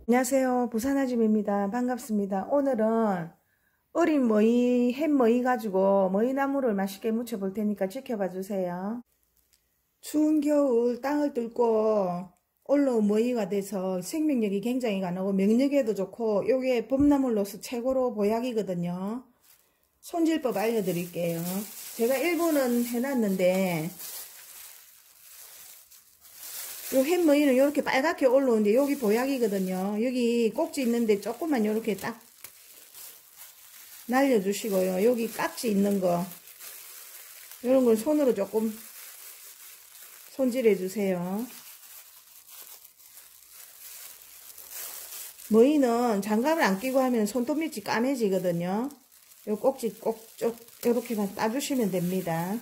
안녕하세요. 부산아줌입니다. 반갑습니다. 오늘은 어린 머위, 햇머위 가지고 머위나물을 맛있게 무쳐 볼 테니까 지켜봐 주세요. 추운 겨울 땅을 뚫고 올라온 머위가 돼서 생명력이 굉장히 강하고 명력에도 좋고 요게 봄나물로서 최고로 보약이거든요. 손질법 알려드릴게요. 제가 일부는 해놨는데 요 햇머위는 이렇게 빨갛게 올라오는데 여기 보약이거든요. 여기 꼭지 있는데 조금만 이렇게 딱 날려주시고요. 여기 깍지 있는 거 이런 걸 손으로 조금 손질해 주세요. 머위는 장갑을 안 끼고 하면 손톱밑이 까매지거든요. 요 꼭지 꼭 쪽 이렇게만 따주시면 됩니다.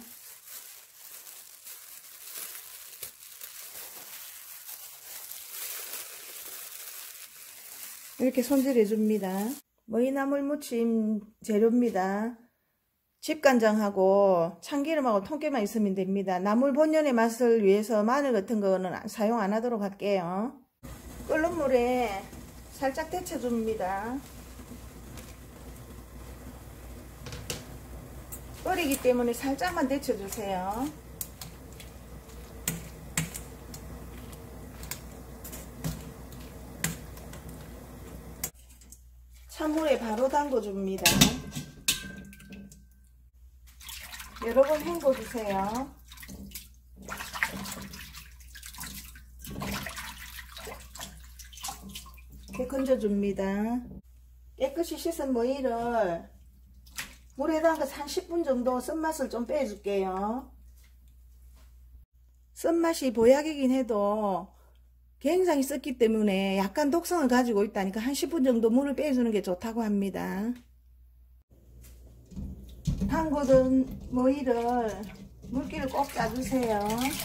이렇게 손질해 줍니다. 머위나물 무침 재료입니다. 집간장하고 참기름하고 통깨만 있으면 됩니다. 나물 본연의 맛을 위해서 마늘 같은 거는 사용 안 하도록 할게요. 끓는 물에 살짝 데쳐 줍니다. 끓이기 때문에 살짝만 데쳐 주세요. 찬물에 바로 담궈줍니다. 여러 번 헹궈주세요. 이렇게 건져줍니다. 깨끗이 씻은 머위를 물에다가 한 10분 정도 쓴맛을 좀 빼줄게요. 쓴맛이 보약이긴 해도 굉장히 썩기 때문에 약간 독성을 가지고 있다니까 한 10분 정도 물을 빼주는 게 좋다고 합니다. 담궈둔 머위를 물기를 꼭 짜주세요.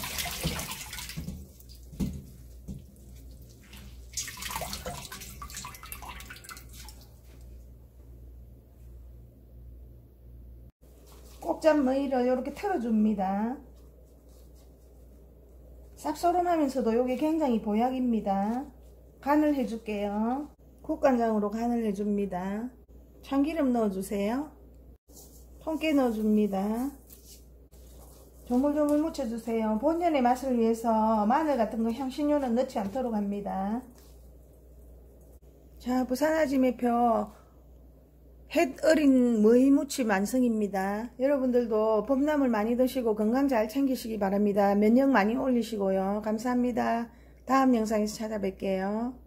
꼭 짠 머위를 이렇게 털어줍니다. 쌉소름하면서도 이게 굉장히 보약입니다. 간을 해줄게요. 국간장으로 간을 해줍니다. 참기름 넣어주세요. 통깨 넣어줍니다. 조물조물 묻혀주세요. 본연의 맛을 위해서 마늘 같은 거 향신료는 넣지 않도록 합니다. 자, 부산아지매표 햇 어린 머위 무침 완성입니다. 여러분들도 봄나물 많이 드시고 건강 잘 챙기시기 바랍니다. 면역 많이 올리시고요. 감사합니다. 다음 영상에서 찾아뵐게요.